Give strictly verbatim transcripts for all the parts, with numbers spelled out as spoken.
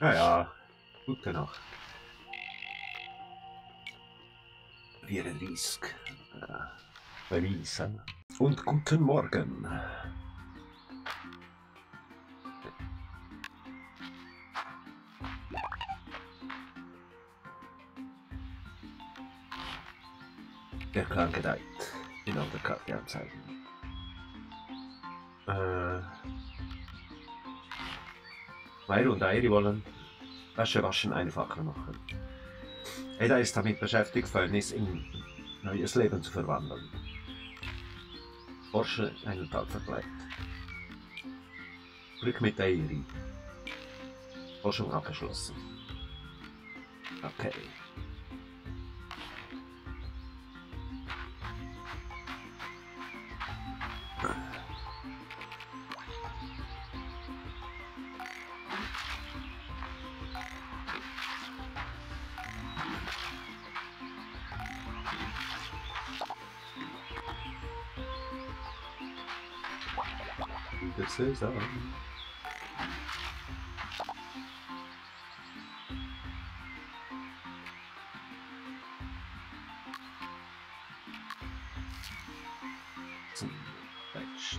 Naja, gute Nacht. Wir Risk. Beweisen. Und guten Morgen. Der Clan gedeiht. In der Karte anzeigen. Äh. Meir und Eiri wollen Wäsche waschen einfacher machen. Ada ist damit beschäftigt, Fäulnis in neues Leben zu verwandeln. Forsche einen Tag verbleibt. Glück mit Eiri. Forschung abgeschlossen. Okay. Das ist er. Zum Recht.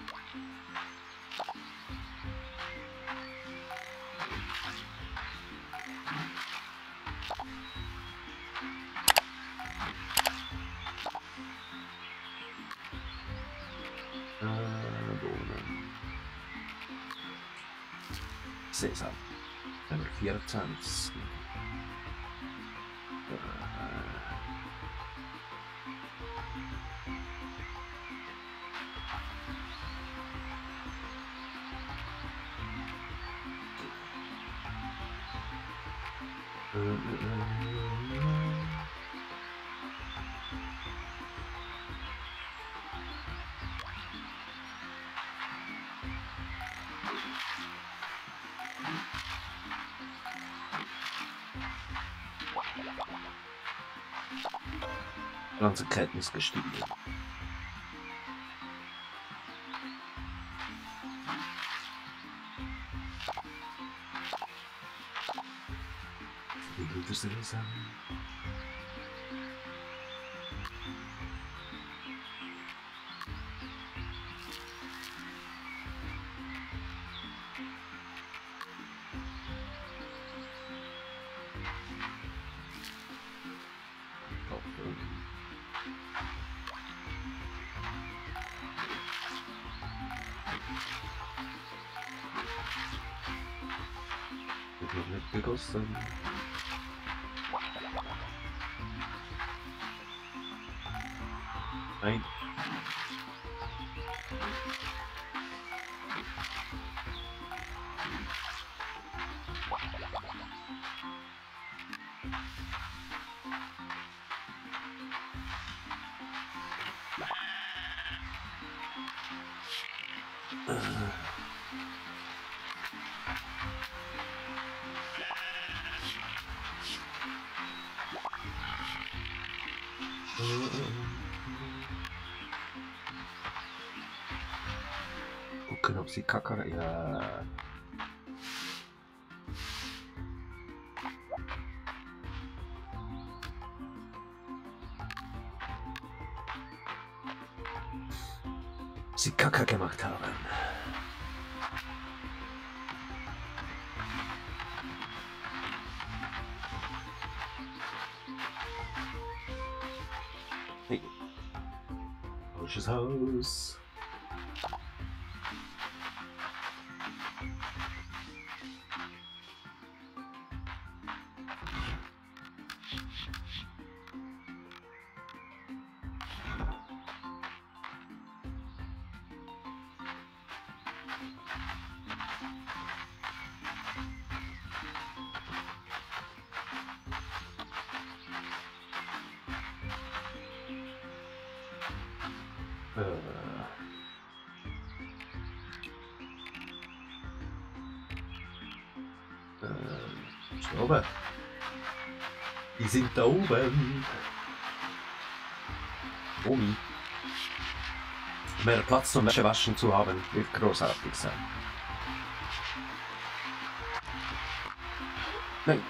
Sesam. Nummer vierundzwanzig. Ganze Kenntnis gestiegen. Wie würdest du das sagen? Noch nicht gegossen. Nein. Gucken, ob sie Kacker. Ja. Sie Kacker gemacht haben. Hey. Falsches Haus. Äh, oben. Die sind da oben. Omi. Mehr Platz zum Wäschewaschen zu haben, wird großartig sein. Nein.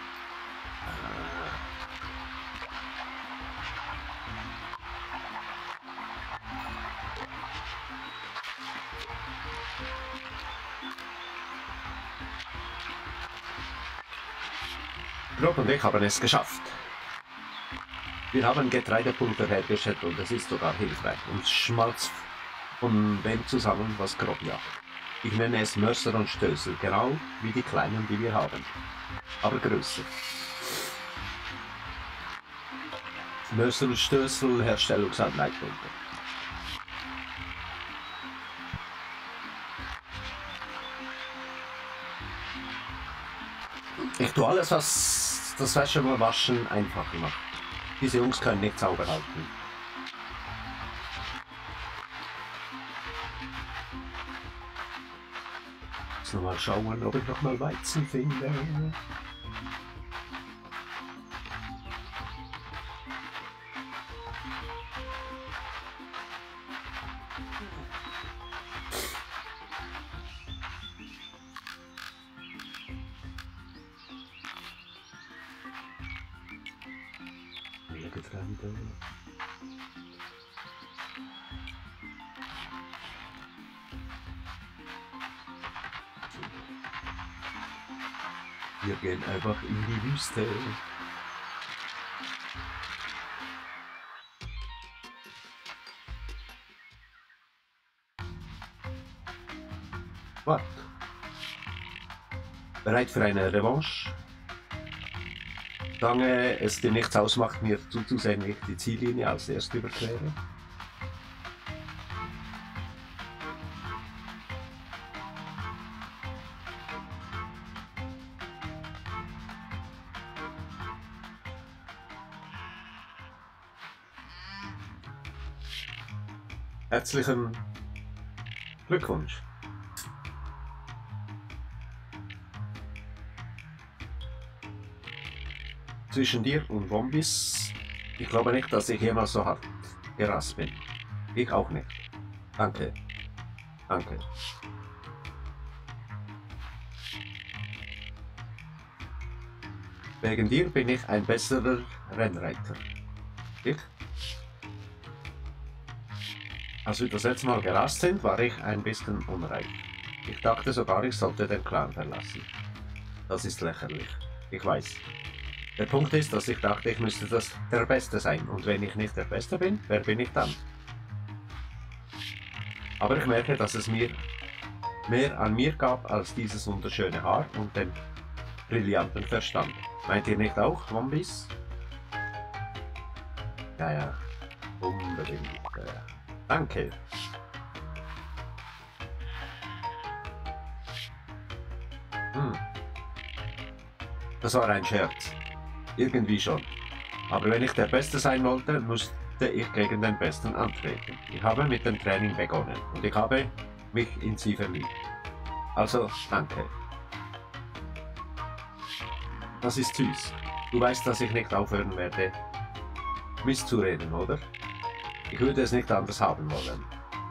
Rob und ich haben es geschafft. Wir haben Getreidepulver hergestellt und es ist sogar hilfreich und schmalzt von dem zusammen, was Grob jagt. Ich nenne es Mörser und Stößel, genau wie die kleinen, die wir haben, aber größer. Mörser und Stößel, Herstellungsanleitung. Ich tue alles, was das Wäsche und Waschen einfacher macht. Diese Jungs können nicht sauber halten. Jetzt noch mal schauen, ob ich noch mal Weizen finde. Getreide. Wir gehen einfach in die Wüste. Wart. Bereit für eine Revanche? Solange es dir nichts ausmacht, mir zuzusehen, wie ich die Ziellinie als erst überquere. Herzlichen Glückwunsch. Zwischen dir und Wombis, ich glaube nicht, dass ich jemals so hart gerast bin. Ich auch nicht. Danke. Danke. Wegen dir bin ich ein besserer Rennreiter. Ich? Als wir das letzte Mal gerast sind, war ich ein bisschen unreif. Ich dachte sogar, ich sollte den Clan verlassen. Das ist lächerlich. Ich weiß. Der Punkt ist, dass ich dachte, ich müsste das der Beste sein. Und wenn ich nicht der Beste bin, wer bin ich dann? Aber ich merke, dass es mir mehr an mir gab als dieses wunderschöne Haar und den brillanten Verstand. Meint ihr nicht auch, Wombis? Ja, ja. Unbedingt. Ja. Danke. Hm. Das war ein Scherz. Irgendwie schon. Aber wenn ich der Beste sein wollte, musste ich gegen den Besten antreten. Ich habe mit dem Training begonnen und ich habe mich in sie verliebt. Also, danke. Das ist süß. Du weißt, dass ich nicht aufhören werde, Mist zu reden, oder? Ich würde es nicht anders haben wollen.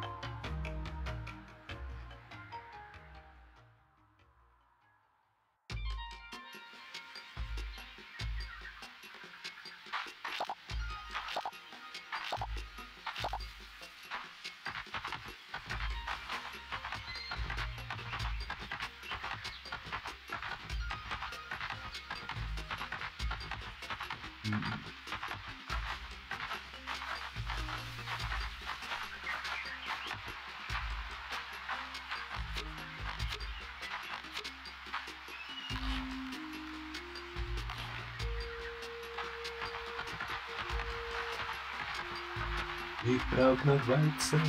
Ich brauch noch Weizen.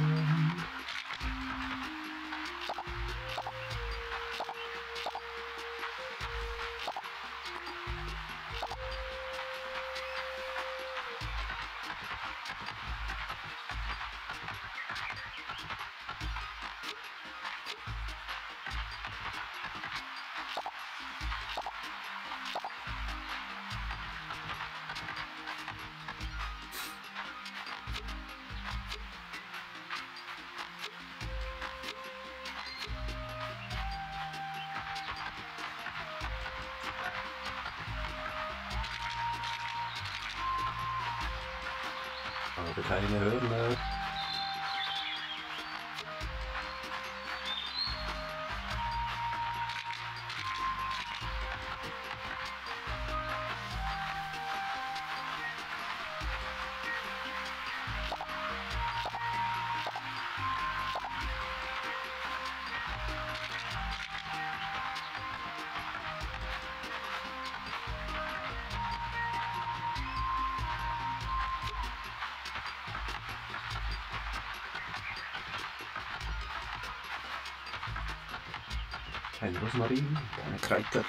Aber keine Hörner. Kein Rosmarin, keine Kräuter.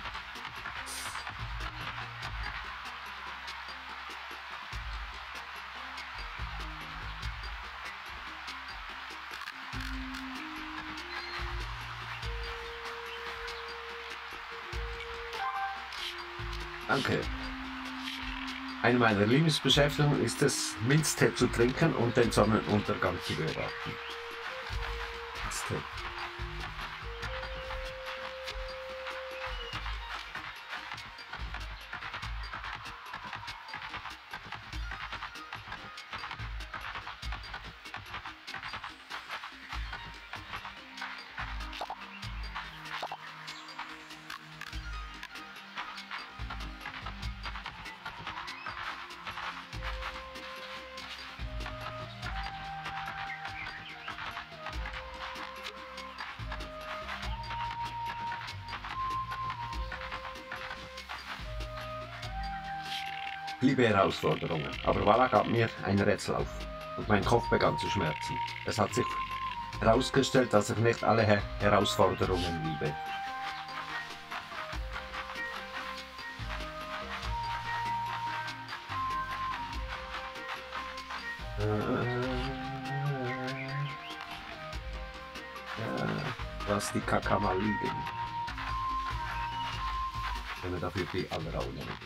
Danke. Eine meiner Lieblingsbeschäftigungen ist es, Minztee zu trinken und den Sonnenuntergang zu beobachten. Minztee. Ich liebe Herausforderungen, aber Walla gab mir ein Rätsel auf und mein Kopf begann zu schmerzen. Es hat sich herausgestellt, dass ich nicht alle Her Herausforderungen liebe. Äh, lass die Kaka mal liegen. Wenn wir dafür die andere auch nehmen.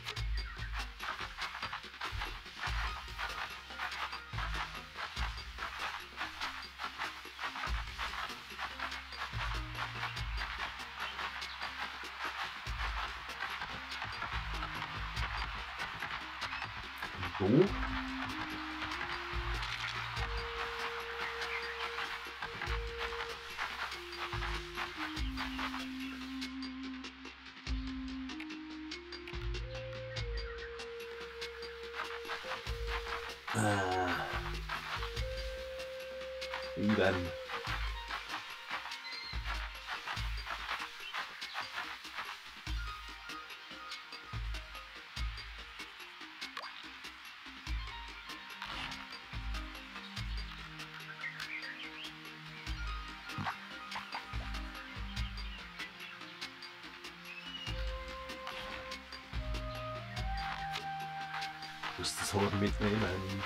So. Äh. Sieben. Ich muss das Horn mitnehmen.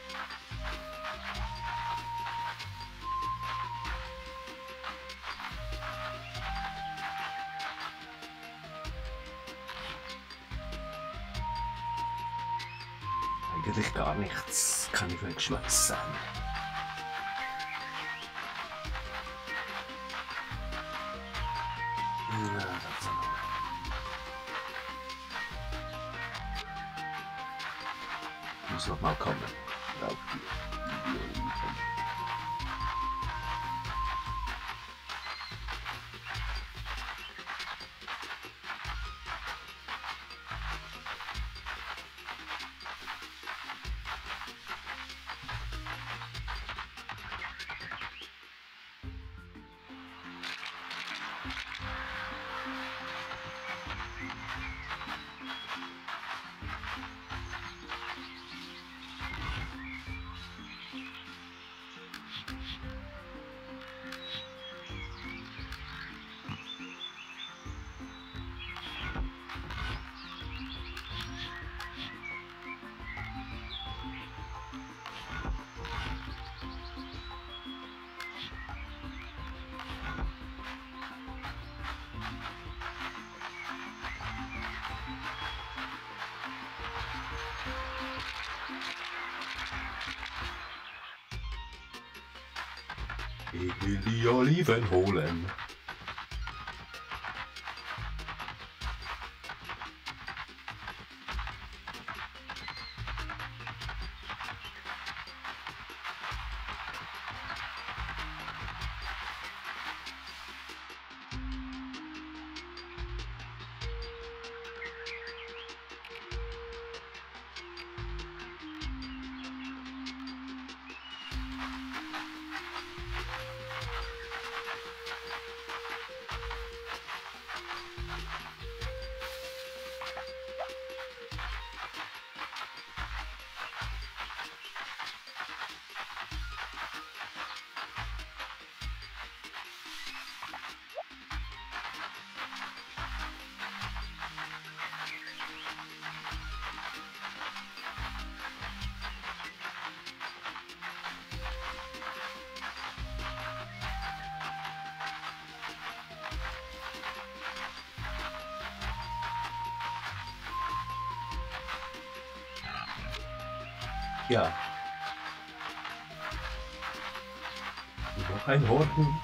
Eigentlich gar nichts kann ich wegschmeißen. Na, das muss noch mal kommen. Auf die Ich will die Oliven holen. Ja. Noch ein Horn.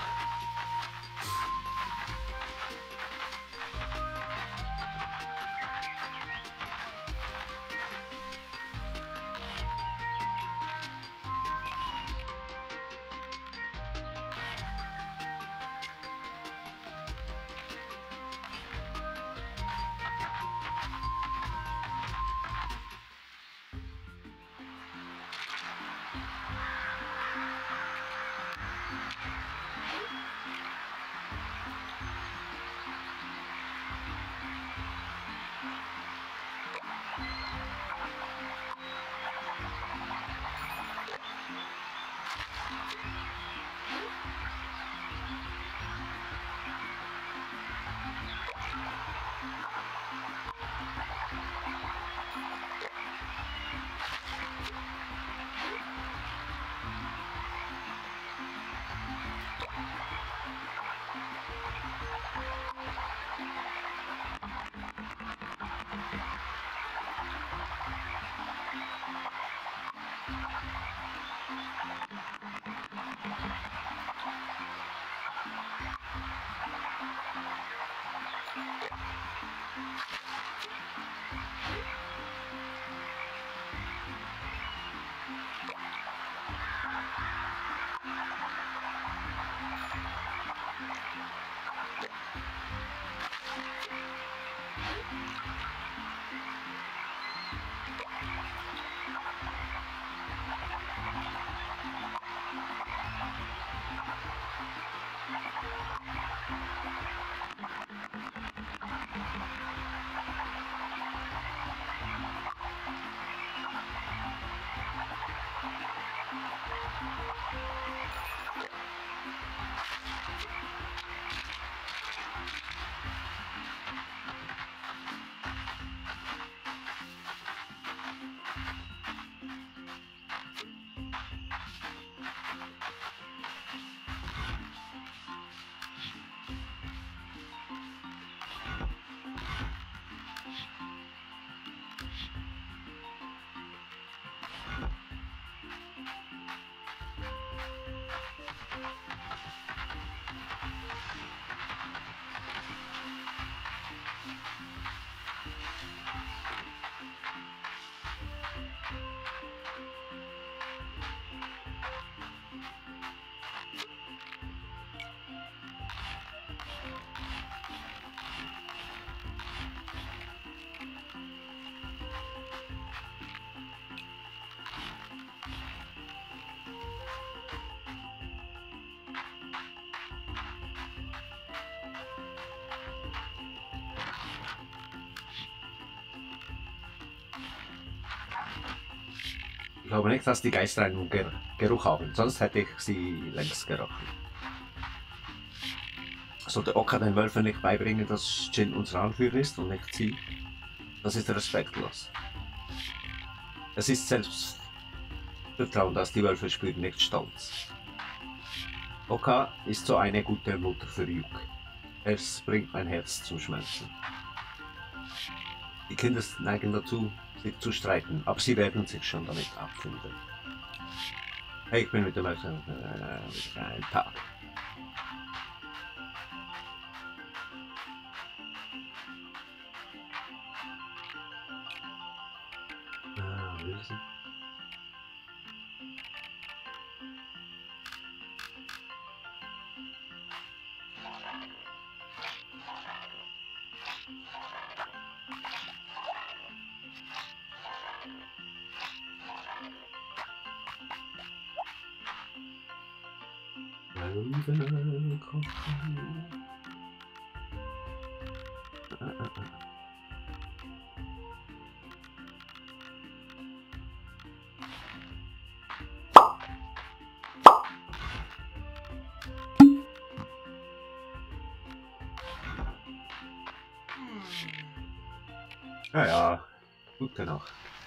Ich glaube nicht, dass die Geister einen Ger Geruch haben, sonst hätte ich sie längst gerochen. Sollte Oka den Wölfen nicht beibringen, dass Jin unser Anführer ist und nicht sie? Das ist respektlos. Es ist Selbstvertrauen, das die Wölfe spüren, nicht Stolz. Oka ist so eine gute Mutter für Yuk. Es bringt mein Herz zum Schmelzen. Die Kinder neigen dazu, sich zu streiten, aber sie werden sich schon damit abfinden. Hey, ich bin mit dem Eltern äh, ein Tag. Ah, Wilson. Ja, ja, gute Nacht.